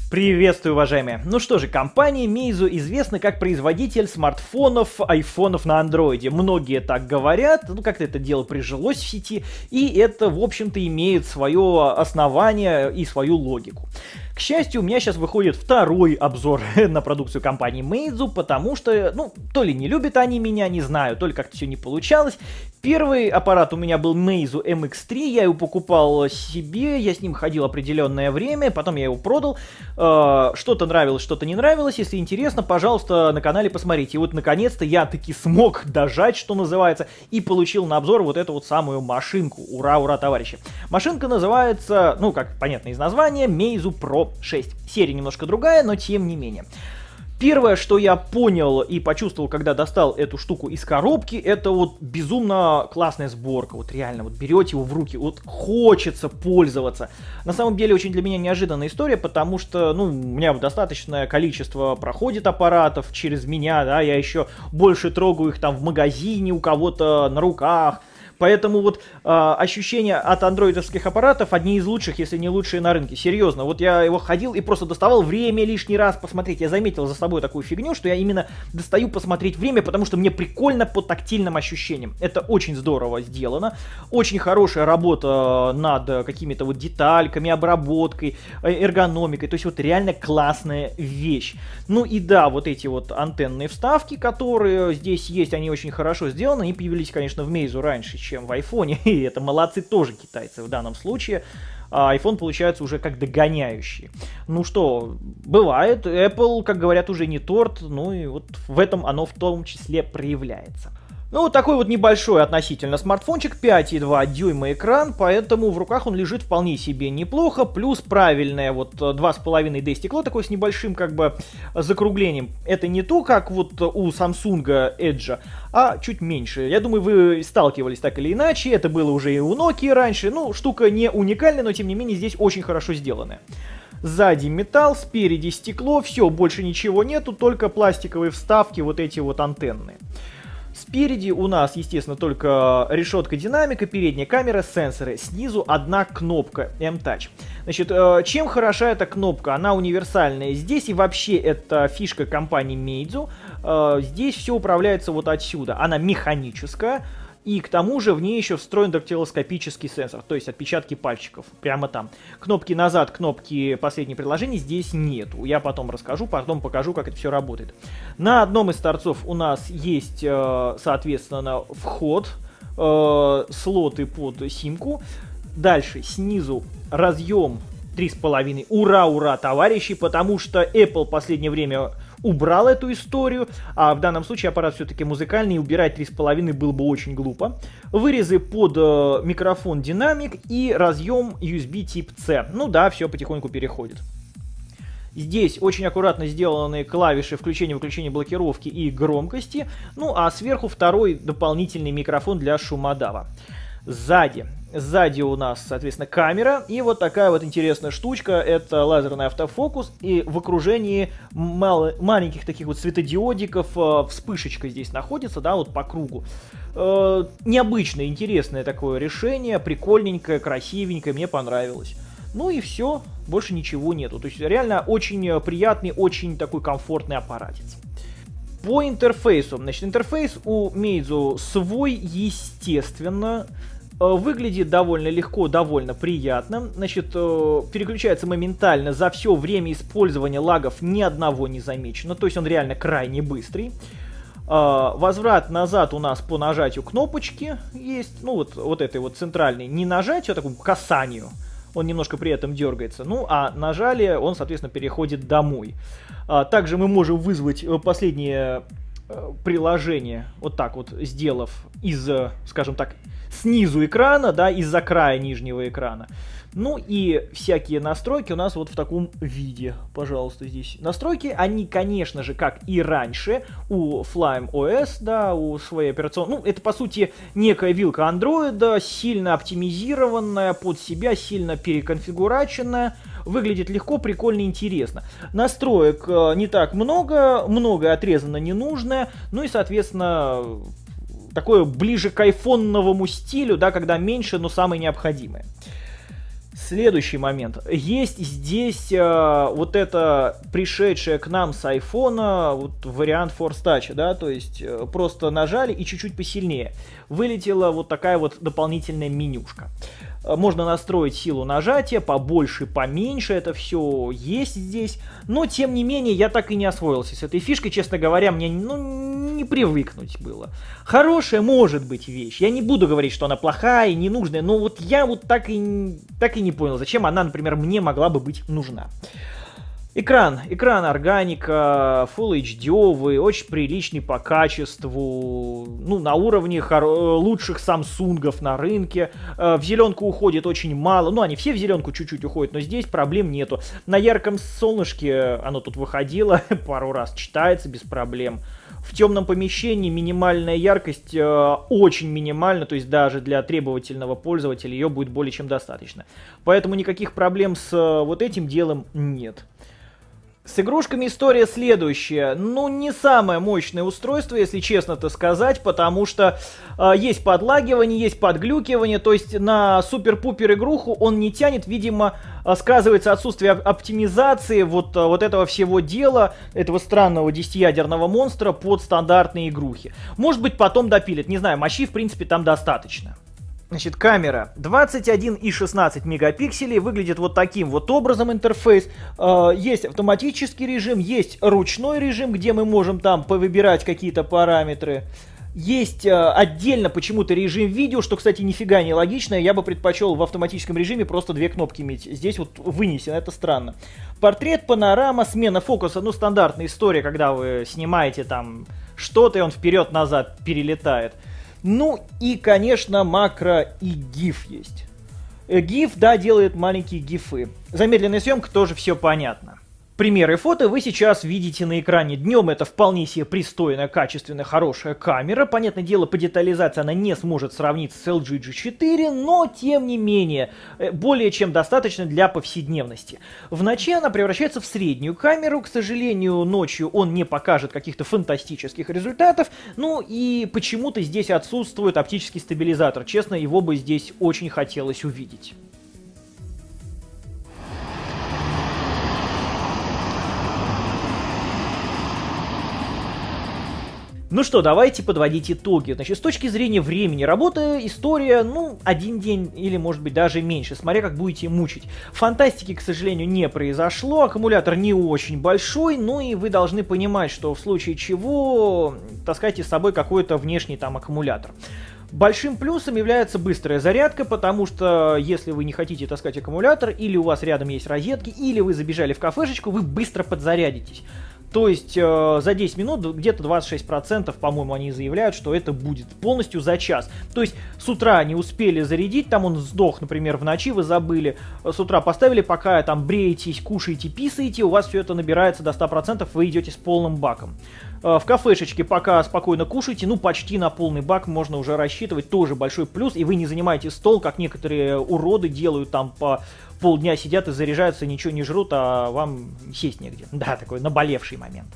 Приветствую, уважаемые! Ну что же, компания Meizu известна как производитель смартфонов, айфонов на андроиде. Многие так говорят, ну как-то это дело прижилось в сети, и это, в общем-то, имеет свое основание и свою логику. К счастью, у меня сейчас выходит второй обзор на продукцию компании Meizu, потому что, ну, то ли не любят они меня, не знаю, то ли как-то все не получалось. Первый аппарат у меня был Meizu MX3, я его покупал себе, я с ним ходил определенное время, потом я его продал. Что-то нравилось, что-то не нравилось. Если интересно, пожалуйста, на канале посмотрите. И вот, наконец-то, я таки смог дожать, что называется, и получил на обзор вот эту вот самую машинку. Ура, ура, товарищи! Машинка называется, ну, как понятно из названия, Meizu Pro 6. Серия немножко другая, но тем не менее. Первое, что я понял и почувствовал, когда достал эту штуку из коробки, это вот безумно классная сборка. Вот реально, вот берете его в руки, вот хочется пользоваться. На самом деле, очень для меня неожиданная история, потому что, ну, у меня достаточное количество проходит аппаратов через меня, да, я еще больше трогаю их там в магазине, у кого-то на руках. Поэтому вот ощущения от андроидовских аппаратов одни из лучших, если не лучшие на рынке. Серьезно, вот я его ходил и просто доставал время лишний раз посмотреть. Я заметил за собой такую фигню, что я именно достаю посмотреть время, потому что мне прикольно по тактильным ощущениям. Это очень здорово сделано. Очень хорошая работа над какими-то вот детальками, обработкой, эргономикой. То есть вот реально классная вещь. Ну и да, вот эти вот антенные вставки, которые здесь есть, они очень хорошо сделаны. Они появились, конечно, в Meizu раньше, чем в айфоне, и это молодцы тоже китайцы в данном случае. А iPhone получается уже как догоняющий. Ну что, бывает, Apple, как говорят, уже не торт, ну и вот в этом оно в том числе проявляется. Ну, вот такой вот небольшой относительно смартфончик, 5,2 дюйма экран, поэтому в руках он лежит вполне себе неплохо, плюс правильное вот 2,5D стекло, такое с небольшим как бы закруглением. Это не то, как вот у Samsung Edge, а чуть меньше. Я думаю, вы сталкивались так или иначе, это было уже и у Nokia раньше, ну, штука не уникальная, но тем не менее здесь очень хорошо сделанная. Сзади металл, спереди стекло, все, больше ничего нету, только пластиковые вставки, вот эти вот антенные. Спереди у нас, естественно, только решетка динамика, передняя камера, сенсоры. Снизу одна кнопка M-Touch. Значит, чем хороша эта кнопка? Она универсальная здесь, и вообще это фишка компании Meizu. Здесь все управляется вот отсюда. Она механическая. И к тому же в ней еще встроен дактилоскопический сенсор, то есть отпечатки пальчиков, прямо там. Кнопки назад, кнопки последних приложений здесь нету. Я потом расскажу, потом покажу, как это все работает. На одном из торцов у нас есть, соответственно, вход, слоты под симку. Дальше снизу разъем 3,5. Ура, ура, товарищи, потому что Apple в последнее время убрал эту историю, а в данном случае аппарат все-таки музыкальный, и убирать 3,5 было бы очень глупо. Вырезы под микрофон динамик и разъем USB тип C. Ну да, все потихоньку переходит. Здесь очень аккуратно сделаны клавиши включения-выключения, блокировки и громкости. Ну а сверху второй дополнительный микрофон для шумодава. Сзади у нас, соответственно, камера, и вот такая вот интересная штучка, это лазерный автофокус, и в окружении маленьких таких вот светодиодиков вспышечка здесь находится, да, вот по кругу. Необычное, интересное такое решение, прикольненькое, красивенькое, мне понравилось. Ну и все, больше ничего нету, то есть реально очень приятный, очень такой комфортный аппаратец. По интерфейсу, значит, интерфейс у Meizu свой, естественно. Выглядит довольно легко, довольно приятно. Значит, переключается моментально, за все время использования лагов ни одного не замечено. То есть он реально крайне быстрый. Возврат назад у нас по нажатию кнопочки есть. Ну вот этой вот центральной, не нажатию, а такому касанию. Он немножко при этом дергается. Ну а нажали, он, соответственно, переходит домой. Также мы можем вызвать последнее приложение, вот так вот сделав из, скажем так, снизу экрана, да, из-за края нижнего экрана. Ну и всякие настройки у нас вот в таком виде, пожалуйста, здесь. Настройки, они, конечно же, как и раньше, у Flyme OS, да, у своей операционной, ну, это, по сути, некая вилка андроида, сильно оптимизированная под себя, сильно переконфигураченная. Выглядит легко, прикольно, интересно. Настроек не так много, многое отрезано ненужное, ну и, соответственно, такое ближе к айфоновому стилю, да, когда меньше, но самое необходимое. Следующий момент. Есть здесь вот это пришедшее к нам с айфона вот вариант Force Touch, да, то есть просто нажали и чуть-чуть посильнее. Вылетела вот такая вот дополнительная менюшка. Можно настроить силу нажатия, побольше, поменьше, это все есть здесь. Но, тем не менее, я так и не освоился с этой фишкой, честно говоря, мне не привыкнуть было. Хорошая может быть вещь, я не буду говорить, что она плохая, ненужная, но вот я вот так и не понял, зачем она, например, мне могла бы быть нужна. Экран органика, Full HD, очень приличный по качеству, ну, на уровне лучших самсунгов на рынке. В зеленку уходит очень мало, ну, они все в зеленку чуть-чуть уходят, но здесь проблем нету. На ярком солнышке оно тут выходило, пару раз читается без проблем. В темном помещении минимальная яркость очень минимальна, то есть даже для требовательного пользователя ее будет более чем достаточно. Поэтому никаких проблем с вот этим делом нет. С игрушками история следующая. Ну, не самое мощное устройство, если честно-то сказать, потому что есть подлагивание, есть подглюкивание, то есть на супер-пупер игруху он не тянет, видимо, сказывается отсутствие оптимизации вот этого всего дела, этого странного 10-ядерного монстра под стандартные игрухи. Может быть, потом допилят, не знаю, мощи, в принципе, там достаточно. Значит, камера 21 и 16 мегапикселей, выглядит вот таким вот образом интерфейс. Есть автоматический режим, есть ручной режим, где мы можем там повыбирать какие-то параметры. Есть отдельно почему-то режим видео, что, кстати, нифига не логично. Я бы предпочел в автоматическом режиме просто две кнопки иметь. Здесь вот вынесено, это странно. Портрет, панорама, смена фокуса. Ну, стандартная история, когда вы снимаете там что-то, и он вперед-назад перелетает. Ну и, конечно, макро и GIF есть. GIF, да, делает маленькие гифы. Замедленная съемка тоже все понятно. Примеры фото вы сейчас видите на экране. Днем это вполне себе пристойная, качественная, хорошая камера. Понятное дело, по детализации она не сможет сравниться с LG G4, но тем не менее, более чем достаточно для повседневности. В ночи она превращается в среднюю камеру. К сожалению, ночью он не покажет каких-то фантастических результатов. Ну и почему-то здесь отсутствует оптический стабилизатор. Честно, его бы здесь очень хотелось увидеть. Ну что, давайте подводить итоги. Значит, с точки зрения времени работы, история, ну, один день или, может быть, даже меньше, смотря как будете мучить. Фантастики, к сожалению, не произошло, аккумулятор не очень большой, ну и вы должны понимать, что в случае чего таскайте с собой какой-то внешний там аккумулятор. Большим плюсом является быстрая зарядка, потому что если вы не хотите таскать аккумулятор, или у вас рядом есть розетки, или вы забежали в кафешечку, вы быстро подзарядитесь. То есть за 10 минут где-то 26%, по-моему, они заявляют, что это будет полностью за час. То есть с утра не успели зарядить, там он сдох, например, в ночи, вы забыли. С утра поставили, пока там бреетесь, кушаете, писаете, у вас все это набирается до 100%, вы идете с полным баком. В кафешечке пока спокойно кушаете, ну почти на полный бак можно уже рассчитывать, тоже большой плюс. И вы не занимаете стол, как некоторые уроды делают, там по полдня сидят и заряжаются, ничего не жрут, а вам сесть негде. Да, такой наболевший момент.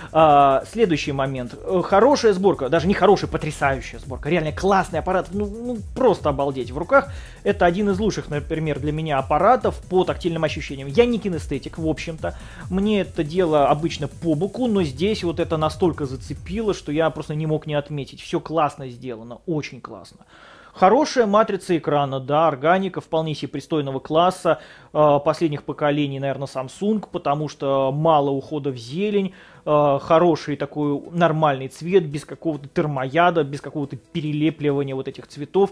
Следующий момент. Хорошая сборка, даже не хорошая, потрясающая сборка. Реально классный аппарат, ну просто обалдеть. В руках это один из лучших, например, для меня аппаратов по тактильным ощущениям. Я не кинестетик, в общем-то. Мне это дело обычно по боку, но здесь вот это настолько зацепило, что я просто не мог не отметить. Все классно сделано, очень классно. Хорошая матрица экрана, да, органика вполне себе пристойного класса, последних поколений, наверное, Samsung, потому что мало ухода в зелень, хороший такой нормальный цвет, без какого-то термояда, без какого-то перелепливания вот этих цветов.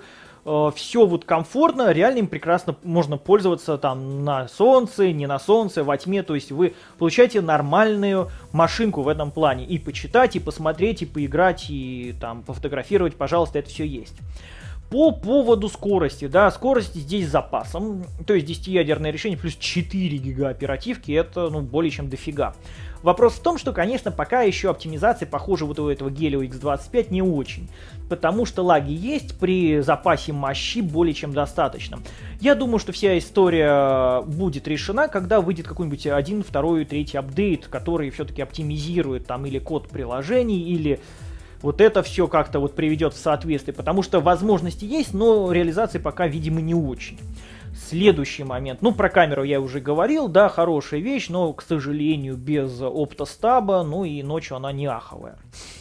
Все вот комфортно, реально им прекрасно можно пользоваться там на солнце, не на солнце, во тьме, то есть вы получаете нормальную машинку в этом плане. И почитать, и посмотреть, и поиграть, и там пофотографировать, пожалуйста, это все есть. По поводу скорости, да, скорость здесь с запасом, то есть 10-ядерное решение плюс 4 гига оперативки, это, ну, более чем дофига. Вопрос в том, что, конечно, пока еще оптимизация, похоже, вот у этого Helio X25 не очень, потому что лаги есть, при запасе мощи более чем достаточно. Я думаю, что вся история будет решена, когда выйдет какой-нибудь 1, 2, 3 апдейт, который все-таки оптимизирует там или код приложений, или вот это все как-то вот приведет в соответствие, потому что возможности есть, но реализации пока, видимо, не очень. Следующий момент. Ну, про камеру я уже говорил, да, хорошая вещь, но, к сожалению, без оптостаба, ну и ночью она не аховая.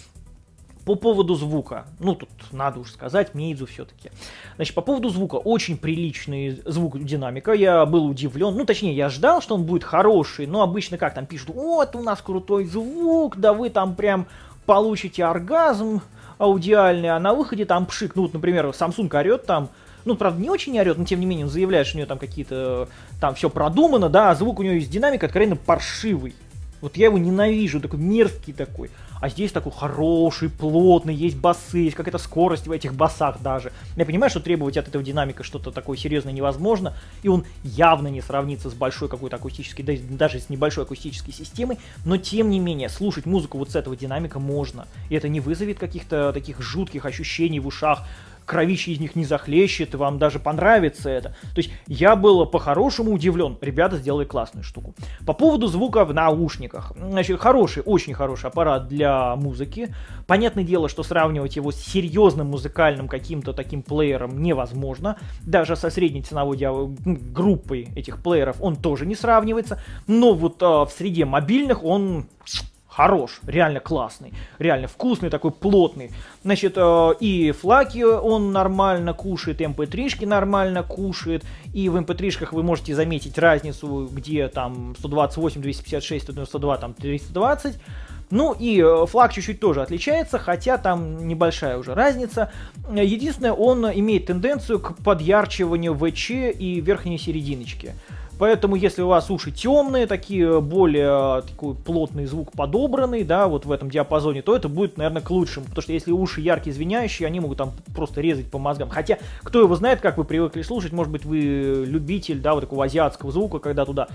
По поводу звука, ну тут надо уж сказать, Meizu все-таки. Значит, по поводу звука, очень приличный звук динамика, я был удивлен, ну точнее, я ждал, что он будет хороший, но обычно как там пишут, вот у нас крутой звук, да вы там прям получите оргазм аудиальный, а на выходе там пшик, ну вот, например, Samsung орет там, ну, правда, не очень орет, но тем не менее он заявляет, что у нее там какие-то, там все продумано, да, а звук у нее из динамика откровенно паршивый. Вот я его ненавижу, такой мерзкий такой. А здесь такой хороший, плотный, есть басы, есть какая-то скорость в этих басах даже. Я понимаю, что требовать от этого динамика что-то такое серьезное невозможно, и он явно не сравнится с большой какой-то акустической, даже с небольшой акустической системой, но тем не менее, слушать музыку вот с этого динамика можно. И это не вызовет каких-то таких жутких ощущений в ушах, кровище из них не захлещет, и вам даже понравится это. То есть я был по-хорошему удивлен. Ребята сделали классную штуку. По поводу звука в наушниках. Значит, хороший, очень хороший аппарат для музыки. Понятное дело, что сравнивать его с серьезным музыкальным каким-то таким плеером невозможно. Даже со средней ценовой группой этих плееров он тоже не сравнивается. Но вот в среде мобильных он... хорош, реально классный, реально вкусный, такой плотный. Значит, и флаки он нормально кушает, и mp3-шки нормально кушает, и в mp3-шках вы можете заметить разницу, где там 128, 256, 192, там 320. Ну и флаг чуть-чуть тоже отличается, хотя там небольшая уже разница. Единственное, он имеет тенденцию к подярчиванию ВЧ и верхней серединочки. Поэтому, если у вас уши темные, такие более такой плотный звук подобранный, да, вот в этом диапазоне, то это будет, наверное, к лучшему. Потому что если уши яркие, звенящие, они могут там просто резать по мозгам. Хотя, кто его знает, как вы привыкли слушать, может быть, вы любитель, да, вот такого азиатского звука, когда туда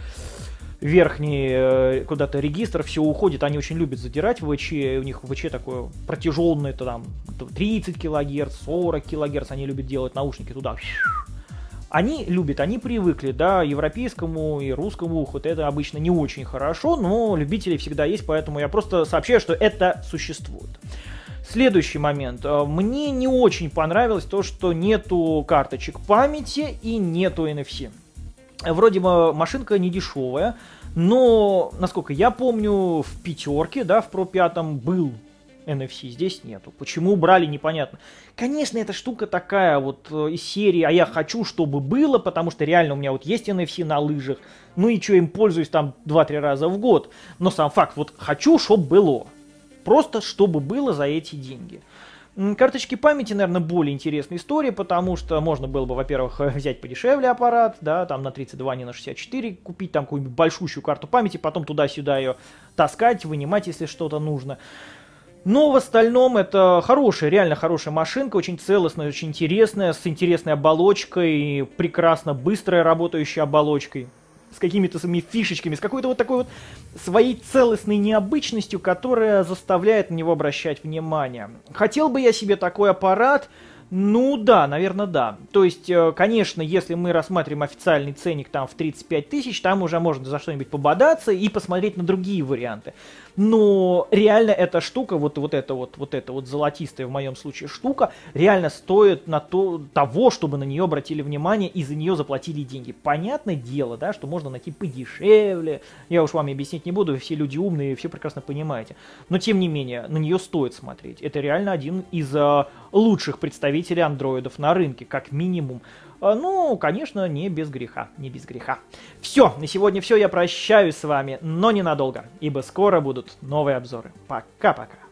верхний куда-то регистр, все уходит, они очень любят задирать в ВЧ, у них ВЧ такое протяженное, это там 30 кГц, 40 кГц, они любят делать наушники туда. Они любят, они привыкли, да, европейскому и русскому уху, это обычно не очень хорошо, но любители всегда есть, поэтому я просто сообщаю, что это существует. Следующий момент. Мне не очень понравилось то, что нету карточек памяти и нету NFC. Вроде бы машинка не дешевая, но, насколько я помню, в пятерке, да, в Pro 5 был NFC, здесь нету. Почему убрали, непонятно. Конечно, эта штука такая вот из серии, а я хочу, чтобы было, потому что реально у меня вот есть NFC на лыжах, ну и что, им пользуюсь там 2-3 раза в год. Но сам факт, вот хочу, чтобы было. Просто чтобы было за эти деньги. Карточки памяти, наверное, более интересная история, потому что можно было бы, во-первых, взять подешевле аппарат, да, там на 32, не на 64, купить там какую-нибудь большущую карту памяти, потом туда-сюда ее таскать, вынимать, если что-то нужно. Но в остальном это хорошая, реально хорошая машинка, очень целостная, очень интересная, с интересной оболочкой, прекрасно быстрой работающей оболочкой, с какими-то своими фишечками, с какой-то вот такой вот своей целостной необычностью, которая заставляет на него обращать внимание. Хотел бы я себе такой аппарат? Ну да, наверное, да. То есть, конечно, если мы рассматриваем официальный ценник там в 35 тысяч, там уже можно за что-нибудь пободаться и посмотреть на другие варианты. Но реально эта штука, вот эта вот золотистая в моем случае штука, реально стоит того, чтобы на нее обратили внимание и за нее заплатили деньги. Понятное дело, да, что можно найти подешевле. Я уж вам объяснять не буду, все люди умные, все прекрасно понимаете. Но тем не менее, на нее стоит смотреть. Это реально один из лучших представителей андроидов на рынке, как минимум. Ну, конечно, не без греха, не без греха. Все, на сегодня все, я прощаюсь с вами, но ненадолго, ибо скоро будут новые обзоры. Пока-пока.